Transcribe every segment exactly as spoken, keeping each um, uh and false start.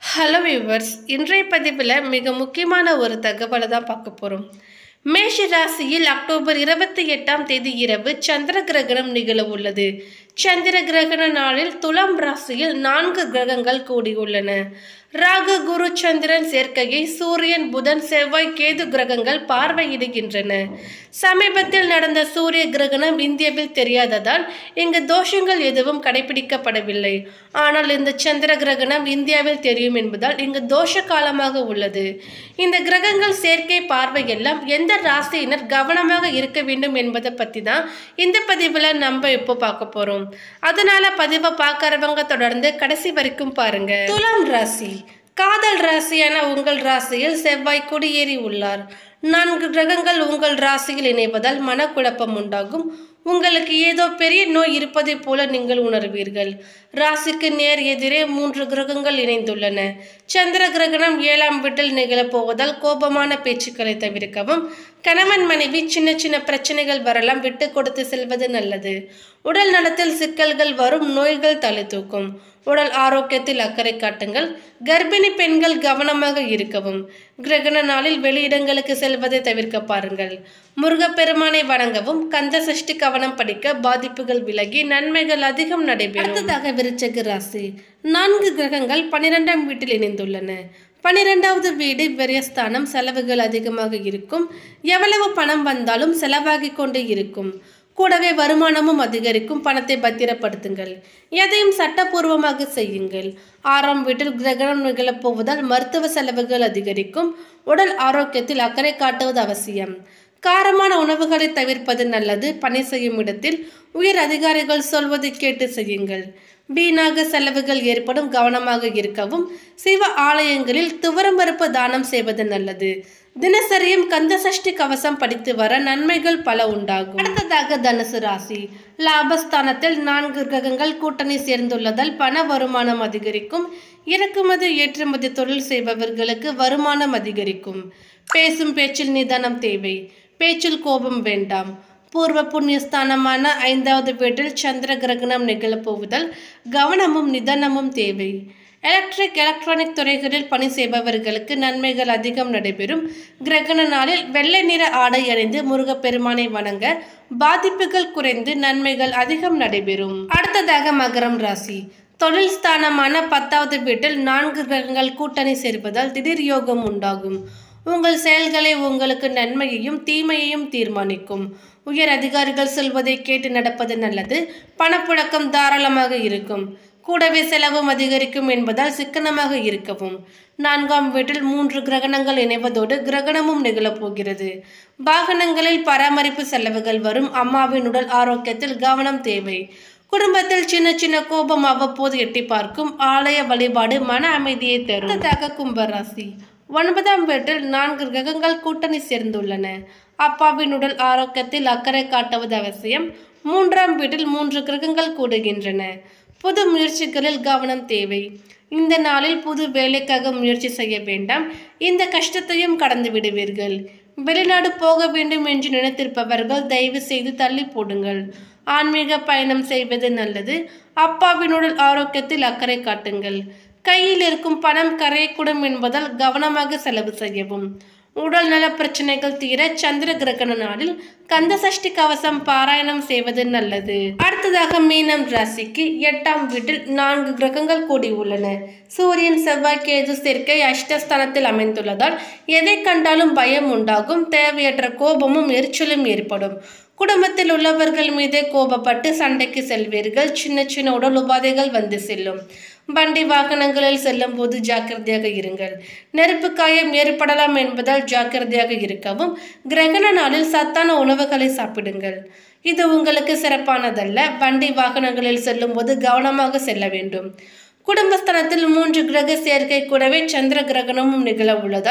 Hello viewers, இன்றைய பதிவில் மிக முக்கியமான ஒரு தகவலை தான் பார்க்க போகிறோம். மேஷ ராசியில் அக்டோபர் இருபத்தி எட்டாம் தேதி இரவு சந்திர கிரகணம் நிகழ உள்ளது. சந்திர கிரகண நாளில் துலாம் ராசியில் நான்கு கிரகங்கள் கூடியுள்ளன. ராகு குரு சந்திரன் சேர்க்கையை சூரியன் புதன் செவ்வாய் கேது கிரகங்கள் பார்வையிடுகின்றன. சமீபத்தில் நடந்த சூரிய கிரகணம் இந்தியாவில் தெரியாததால் இங்கு தோஷங்கள் எதுவும் கடைபிடிக்கப்படவில்லை. ஆனால் இந்த சந்திர கிரகணம் இந்தியாவில் தெரியும் என்பதால் இங்கு தோஷ காலமாக உள்ளது. இந்த கிரகங்கள் சேர்க்கை பார்வையெல்லாம் எந்த ராசியினர் கவனமாக இருக்க வேண்டும் என்பதை பற்றி தான் இந்த பதிவில் நம்ம இப்போ பார்க்க போறோம். அதனால பதிவை பார்க்கறவங்க தொடர்ந்து கடைசி வரைக்கும் பாருங்க. துலாம் ராசி காதல் ராசியான உங்கள் ராசியில் செவ்வாய் குடியேறி உள்ளார். நான்கு கிரகங்கள் உங்கள் ராசியில் இணைவதால் மனக்குழப்பம் உண்டாகும். உங்களுக்கு ஏதோ பெரிய நோய் இருப்பதை போல நீங்கள் உணர்வீர்கள். ராசிக்கு நேர் எதிரே மூன்று கிரகங்கள் இணைந்துள்ளன. சந்திர கிரகணம் ஏழாம் வீட்டில் நிகழப்போவதால் கோபமான பேச்சுக்களை தவிர்க்கவும். கணவன் மனைவி சின்ன சின்ன பிரச்சனைகள் வரலாம், விட்டு கொடுத்து செல்வது நல்லது. உடல் நலத்தில் சிக்கல்கள் வரும், நோய்கள் தலை தூக்கும். உடல் ஆரோக்கியத்தில் அக்கறை காட்டுங்கள். கர்ப்பிணி பெண்கள் கவனமாக இருக்கவும். கிரகண நாளில் வெளியிடங்களுக்கு செல்வதை தவிர்க்க பாருங்கள். முருகப்பெருமானை வணங்கவும். கந்த சஷ்டி கவனம் படிக்க பாதிப்புகள் விலகி நன்மைகள் அதிகம் நடைபெறும். அடுத்ததாக விருச்சிக ராசி. நான்கு கிரகங்கள் பனிரெண்டாம் வீட்டில் இணைந்துள்ளன. பனிரெண்டாவது வீடு விரயஸ்தானம். செலவுகள் அதிகமாக இருக்கும். எவ்வளவு பணம் வந்தாலும் செலவாகி கொண்டே இருக்கும். கூடவே வருமானமும் அதிகரிக்கும். பணத்தை பத்திரப்படுத்துங்கள். எதையும் சட்டப்பூர்வமாக செய்யுங்கள். ஆறாம் வீட்டில் கிரகணம் நிகழப்போவதால் மருத்துவ செலவுகள் அதிகரிக்கும். உடல் ஆரோக்கியத்தில் அக்கறை காட்டுவது அவசியம். காரமான உணவுகளை தவிர்ப்பது நல்லது. பணி செய்யும் இடத்தில் உயர் அதிகாரிகள் சொல்வதை கேட்டு செய்யுங்கள். வீணாக செலவுகள் ஏற்படும், கவனமாக இருக்கவும். சிவ ஆலயங்களில் துவரம்பருப்பு தானம் செய்வது நல்லது. தினசரியும் கந்த சஷ்டி கவசம் படித்து வர நன்மைகள் பல உண்டாகும். அடுத்ததாக தனுசு ராசி. லாபஸ்தானத்தில் நான்கு கிரகங்கள் கூட்டணி சேர்ந்துள்ளதால் பண வருமானம் அதிகரிக்கும். இறக்குமதி ஏற்றுமதி தொழில் செய்பவர்களுக்கு வருமானம் அதிகரிக்கும். பேசும் பேச்சில் நிதானம் தேவை. பேச்சில் கோபம் வேண்டாம். பூர்வ புண்ணியஸ்தானமான ஐந்தாவது வீட்டில் சந்திர கிரகணம் நிகழப்போவதால் கவனமும் நிதானமும் தேவை. எலக்ட்ரிக் எலக்ட்ரானிக் துறைகளில் பணி செய்பவர்களுக்கு நன்மைகள் அதிகம் நடைபெறும். கிரகண நாளில் வெள்ளை நிற ஆடை அணிந்து முருகப்பெருமானை வணங்க பாதிப்புகள் குறைந்து நன்மைகள் அதிகம் நடைபெறும். அடுத்ததாக மகரம் ராசி. தொழில் ஸ்தானமான பத்தாவது வீட்டில் நான்கு கிரகங்கள் கூட்டணி சேர்வதால் திடீர் யோகம் உண்டாகும். உங்கள் செயல்களை உங்களுக்கு நன்மையையும் தீமையையும் தீர்மானிக்கும். உயர் அதிகாரிகள் சொல்வதை கேட்டு நடப்பது நல்லது. பணப்புழக்கம் தாராளமாக இருக்கும். கூடவே செலவும் அதிகரிக்கும் என்பதால் சிக்கனமாக இருக்கவும். நான்காம் வீட்டில் மூன்று கிரகணங்கள் இணைவதோடு கிரகணமும் நிகழப்போகிறது. வாகனங்களில் பராமரிப்பு செலவுகள் வரும். அம்மாவின் உடல் ஆரோக்கியத்தில் கவனம் தேவை. குடும்பத்தில் சின்ன சின்ன கோபம் அவ்வப்போது எட்டி பார்க்கும். ஆலய வழிபாடு மன அமைதியை தரும். அடுத்ததாக கும்பராசி. ஒன்பதாம் வீட்டில் நான்கு கிரகங்கள் கூட்டணி சேர்ந்துள்ளன. அப்பாவின் உடல் ஆரோக்கியத்தில் அக்கறை காட்டுவது அவசியம். மூன்றாம் வீட்டில் மூன்று கிரகங்கள் கூடுகின்றன. புது முயற்சிகளில் கவனம் தேவை. இந்த நாளில் புது வேலைக்காக முயற்சி செய்ய வேண்டாம். இந்த கஷ்டத்தையும் கடந்து விடுவீர்கள். வெளிநாடு போக வேண்டும் என்று நினைத்திருப்பவர்கள் தயவு செய்து தள்ளி போடுங்கள். ஆன்மீக பயணம் செய்வது நல்லது. அப்பாவின் உடல் ஆரோக்கியத்தில் அக்கறை காட்டுங்கள். கையில் இருக்கும் பணம் கரையக்கூடும் என்பதால் கவனமாக செலவு செய்யவும். உடல் நல பிரச்சனைகள் தீர சந்திர கிரகண நாளில் கந்த சஷ்டி கவசம் பாராயணம் செய்வது நல்லது. அடுத்ததாக மீனம் ராசிக்கு எட்டாம் வீட்டில் நான்கு கிரகங்கள் கூடியுள்ளன. சூரியன் செவ்வாய் கேது சேர்க்கை அஷ்டஸ்தானத்தில் அமைந்துள்ளதால் எதை கண்டாலும் பயம் உண்டாகும். தேவையற்ற கோபமும் எரிச்சலும் ஏற்படும். குடும்பத்தில் உள்ளவர்கள் மீதே கோபப்பட்டு சண்டைக்கு செல்வீர்கள். சின்ன சின்ன உடல் உபாதைகள் வந்து செல்லும். வண்டி வாகனங்களில் செல்லும் போது ஜாக்கிரதையாக இருங்கள். நெருப்பு காயம் ஏற்படலாம் என்பதால் ஜாக்கிரதையாக இருக்கவும். கிரகண நாளில் சத்தான உணவுகளை சாப்பிடுங்கள். இது உங்களுக்கு சிறப்பானதல்ல. வண்டி வாகனங்களில் செல்லும் போது கவனமாக செல்ல வேண்டும். குடும்பஸ்தானத்தில் மூன்று கிரக சேர்க்கை கூடவே சந்திர கிரகணமும் நிகழ உள்ளதால்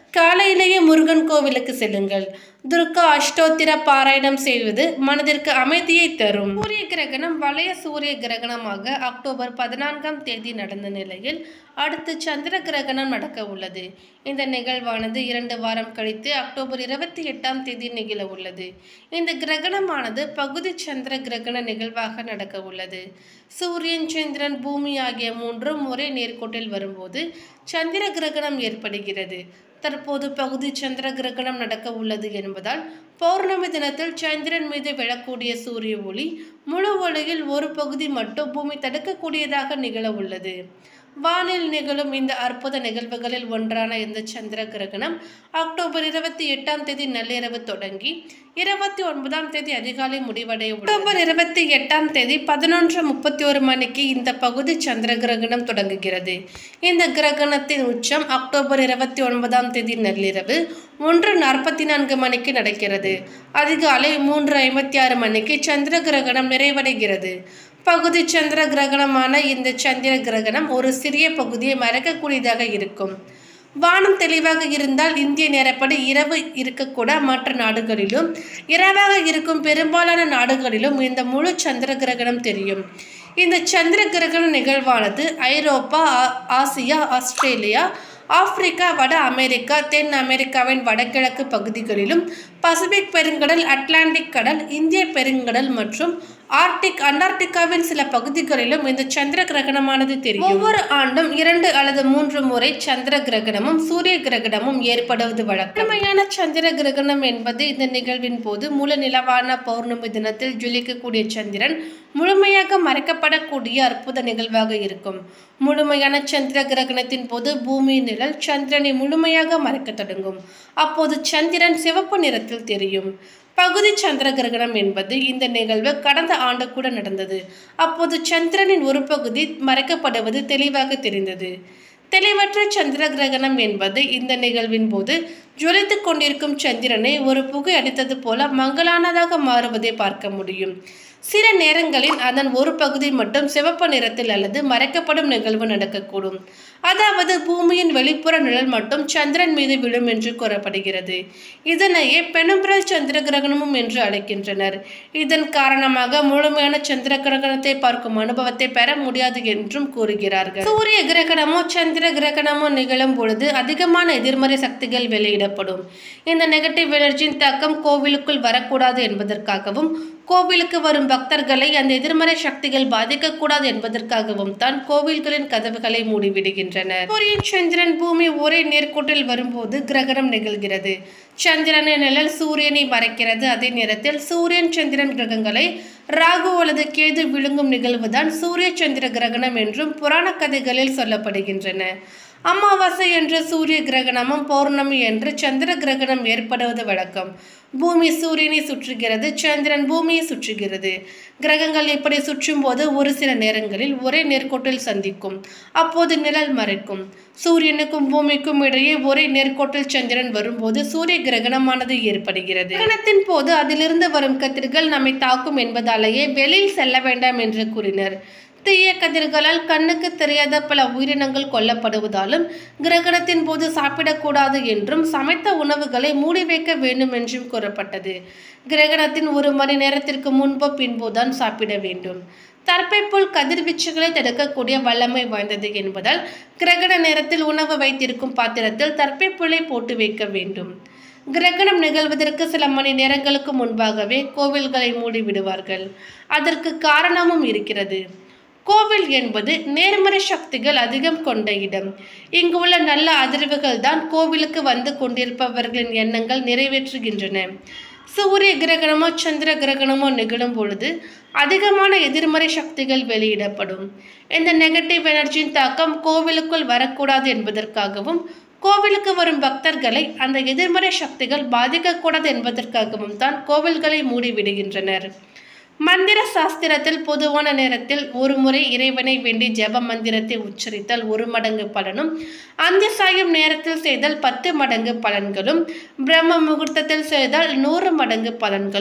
காலையிலேயே முருகன் கோவிலுக்கு செல்லுங்கள். துர்கா அஷ்டோத்திர பாராயணம் செய்வது மனதிற்கு அமைதியை தரும். சூரிய கிரகணம் வளைய சூரிய கிரகணமாக அக்டோபர் பதினான்காம் தேதி நடந்த நிலையில் அடுத்து சந்திர கிரகணம் நடக்க உள்ளது. இந்த நிகழ்வானது இரண்டு வாரம் கழித்து அக்டோபர் இருபத்தி எட்டாம் தேதி நிகழ உள்ளது. இந்த கிரகணமானது பகுதி சந்திர கிரகண நிகழ்வாக நடக்க உள்ளது. சூரியன், சந்திரன், பூமி ஆகிய மூன்றும் ஒரே நேர்கோட்டில் வரும்போது சந்திர கிரகணம் ஏற்படுகிறது. தற்போது பகுதி சந்திர கிரகணம் நடக்க உள்ளது என்பதால் பௌர்ணமி தினத்தில் சந்திரன் மீது விழக்கூடிய சூரிய ஒளி முழு ஒளியில் ஒரு பகுதி மட்டும் பூமி தடுக்கக்கூடியதாக நிகழ உள்ளது. வானில் நிகழும் இந்த அற்புத நிகழ்வுகளில் ஒன்றான இந்த சந்திர கிரகணம் அக்டோபர் இருபத்தி எட்டாம் தேதி நள்ளிரவு தொடங்கி இருபத்தி ஒன்பதாம் தேதி அதிகாலை முடிவடைய உள்ளது. அக்டோபர் இருபத்தி எட்டாம் தேதி பதினொன்று முப்பத்தி ஒரு மணிக்கு இந்த பகுதி சந்திர கிரகணம் தொடங்குகிறது. இந்த கிரகணத்தின் உச்சம் அக்டோபர் இருபத்தி ஒன்பதாம் தேதி நள்ளிரவு ஒன்று நாற்பத்தி நான்கு மணிக்கு நடக்கிறது. அதிகாலை மூன்று ஐம்பத்தி ஆறு மணிக்கு சந்திர கிரகணம் நிறைவடைகிறது. பகுதி சந்திர கிரகணமான இந்த சந்திர கிரகணம் ஒரு சிறிய பகுதியை மறைக்கக்கூடியதாக இருக்கும். வானம் தெளிவாக இருந்தால் இந்திய நேரப்படி இரவு இருக்கக்கூட மற்ற நாடுகளிலும் இரவாக இருக்கும் பெரும்பாலான நாடுகளிலும் இந்த முழு சந்திர கிரகணம் தெரியும். இந்த சந்திர கிரகண நிகழ்வானது ஐரோப்பா, ஆசியா, ஆஸ்திரேலியா, ஆப்பிரிக்கா, வட அமெரிக்கா, தென் அமெரிக்காவின் வடகிழக்கு பகுதிகளிலும், பசிபிக் பெருங்கடல், அட்லாண்டிக் கடல், இந்திய பெருங்கடல் மற்றும் ஆர்டிக், அண்டார்டிகாவின் சில பகுதிகளிலும் இந்த சந்திர கிரகணமானது தெரியும். ஒவ்வொரு ஆண்டும் இரண்டு அல்லது மூன்று முறை சந்திர கிரகணமும் சூரிய கிரகணமும் ஏற்படுவது வழக்கம். உண்மையான சந்திர கிரகணம் என்பது இந்த நிகழ்வின் போது முழு நிலவான பௌர்ணமி தினத்தில் ஜொலிக்கக்கூடிய சந்திரன் முழுமையாக மறைக்கப்படக்கூடிய அற்புத நிகழ்வாக இருக்கும். முழுமையான சந்திர கிரகணத்தின் போது பூமியின் நிழல் சந்திரனை முழுமையாக மறைக்க தொடங்கும். அப்போது சந்திரன் சிவப்பு நிறத்தில் தெரியும். பகுதி சந்திர கிரகணம் என்பது இந்த நிகழ்வு கடந்த ஆண்டு கூட நடந்தது. அப்போது சந்திரனின் ஒரு பகுதி மறைக்கப்படுவது தெளிவாக தெரிந்தது. தெளிவற்ற சந்திர கிரகணம் என்பது இந்த நிகழ்வின் போது ஜொலித்து கொண்டிருக்கும் சந்திரனை ஒரு புகை அடித்தது போல மங்கலானதாக மாறுவதை பார்க்க முடியும். சில நேரங்களில் அதன் ஒரு பகுதி மட்டும் சிவப்பு நிறத்தில் அல்லது மறைக்கப்படும் நிகழ்வு நடக்கக்கூடும். அதாவது பூமியின் வெளிப்புற நிழல் மட்டும் சந்திரன் மீது விழும் என்று கூறப்படுகிறது. இதனையே பெனும்பிரல் சந்திர கிரகணமும் என்று அழைக்கின்றனர். இதன் காரணமாக முழுமையான சந்திர கிரகணத்தை பார்க்கும் அனுபவத்தை பெற முடியாது என்றும் கூறுகிறார்கள். சூரிய கிரகணமோ சந்திர கிரகணமோ நிகழும் பொழுது அதிகமான எதிர்மறை சக்திகள் வெளியிடப்படும். இந்த நெகட்டிவ் எனர்ஜியின் தாக்கம் கோவிலுக்குள் வரக்கூடாது என்பதற்காகவும் கோவிலுக்கு வரும் பக்தர்களை அந்த எதிர்மறை சக்திகள் பாதிக்கக்கூடாது என்பதற்காகவும் தான் கோவில்களின் கதவுகளை மூடிவிடுகின்றனர். சூரியன், சந்திரன், பூமி ஒரே நேர்கோட்டில் வரும்போது கிரகணம் நிகழ்கிறது. சந்திரனின் நிழல் சூரியனை மறைக்கிறது. அதே நேரத்தில் சூரியன், சந்திரன் கிரகங்களை ராகு அல்லது கேது விழுங்கும் நிகழ்வுதான் சூரிய சந்திர கிரகணம் என்றும் புராண கதைகளில் சொல்லப்படுகின்றன. அமாவாசை என்ற சூரிய கிரகணமும் பௌர்ணமி என்று சந்திர கிரகணம் ஏற்படுவது வழக்கம். பூமி சூரியனை சுற்றுகிறது, சந்திரன் பூமியை சுற்றுகிறது. கிரகங்கள் இப்படி சுற்றும் போது ஒரு சில நேரங்களில் ஒரே நேர்கோட்டில் சந்திக்கும். அப்போது நிழல் மறைக்கும். சூரியனுக்கும் பூமிக்கும் இடையே ஒரே நேர்கோட்டில் சந்திரன் வரும்போது சூரிய கிரகணமானது ஏற்படுகிறது. கிரகணத்தின் போது அதிலிருந்து வரும் கதிர்கள் நம்மை தாக்கும் என்பதாலேயே வெளியில் செல்ல வேண்டாம் என்று கூறினர். தீய கதிர்களால் கண்ணுக்கு தெரியாத பல உயிரினங்கள் கொல்லப்படுவதாலும் கிரகணத்தின் போது சாப்பிடக்கூடாது என்றும் சமைத்த உணவுகளை மூடி வைக்க வேண்டும் என்றும் கூறப்பட்டது. கிரகணத்தின் ஒரு மணி நேரத்திற்கு முன்போ பின்போதான் சாப்பிட வேண்டும். தர்பைப்புல் கதிர்வீச்சுகளை தடுக்கக்கூடிய வல்லமை வாய்ந்தது என்பதால் கிரகண நேரத்தில் உணவு வைத்திருக்கும் பாத்திரத்தில் தர்பைப்புல்லை போட்டு வைக்க வேண்டும். கிரகணம் நிகழ்வதற்கு சில மணி நேரங்களுக்கு முன்பாகவே கோவில்களை மூடி விடுவார்கள். அதற்கு காரணமும் இருக்கிறது. கோவில் என்பது நேர்மறை சக்திகள் அதிகம் கொண்ட இடம். இங்கு உள்ள நல்ல அதிர்வுகள் தான் கோவிலுக்கு வந்து கொண்டிருப்பவர்களின் எண்ணங்கள் நிறைவேற்றுகின்றன. சூரிய கிரகணமோ சந்திர கிரகணமோ நிகழும் பொழுது அதிகமான எதிர்மறை சக்திகள் வெளியிடப்படும். இந்த நெகட்டிவ் எனர்ஜியின் தாக்கம் கோவிலுக்குள் வரக்கூடாது என்பதற்காகவும் கோவிலுக்கு வரும் பக்தர்களை அந்த எதிர்மறை சக்திகள் பாதிக்கக்கூடாது என்பதற்காகவும் தான் கோவில்களை மூடிவிடுகின்றனர். மந்திர சாஸ்திரத்தில் பொதுவான நேரத்தில் ஒரு முறை இறைவனை வேண்டி ஜெப மந்திரத்தை உச்சரித்தால் ஒரு மடங்கு பலனும், அந்த சாயும் நேரத்தில் செய்தால் பத்து மடங்கு பலன்களும், பிரம்ம முகூர்த்தத்தில் செய்தால் நூறு மடங்கு பலன்களும்,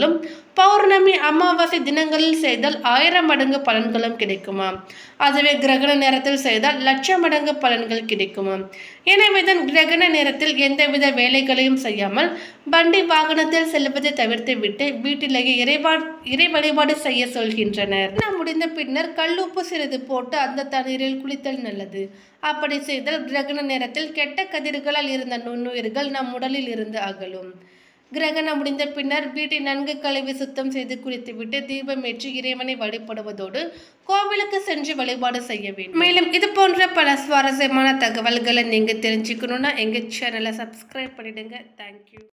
பௌர்ணமி அமாவாசை தினங்களில் செய்தால் ஆயிரம் மடங்கு பலன்களும் கிடைக்குமா? அதுவே கிரகண நேரத்தில் செய்தால் லட்சம் மடங்கு பலன்கள் கிடைக்குமா? எனவேதான் கிரகண நேரத்தில் எந்தவித வேலைகளையும் செய்யாமல் வண்டி வாகனத்தில் செல்வதை தவிர்த்து விட்டு வீட்டிலேயே இறைவா இறை வழிபாடு செய்ய சொல்கின்றனர். முடிந்த பின்னர் கல்லுப்பு சிறிது போட்டு அந்த தண்ணீரில் குளித்தல் நல்லது. அப்படி செய்தால் கிரகண நேரத்தில் கெட்ட கதிர்களால் இருந்த நுண்ணுயிர்கள் நம் உடலில் இருந்து அகலும். கிரகணம் முடிந்த பின்னர் வீட்டை நன்கு கழுவி சுத்தம் செய்து குளித்துவிட்டு தீபமேற்றி இறைவனை வழிபடுவதோடு கோவிலுக்கு சென்று வழிபாடு செய்ய வேண்டும். மேலும் இது போன்ற பல சுவாரஸ்யமான தகவல்களை நீங்க தெரிஞ்சுக்கணும்னா எங்க சேனலை சப்ஸ்கிரைப் பண்ணிடுங்க. தேங்க்யூ.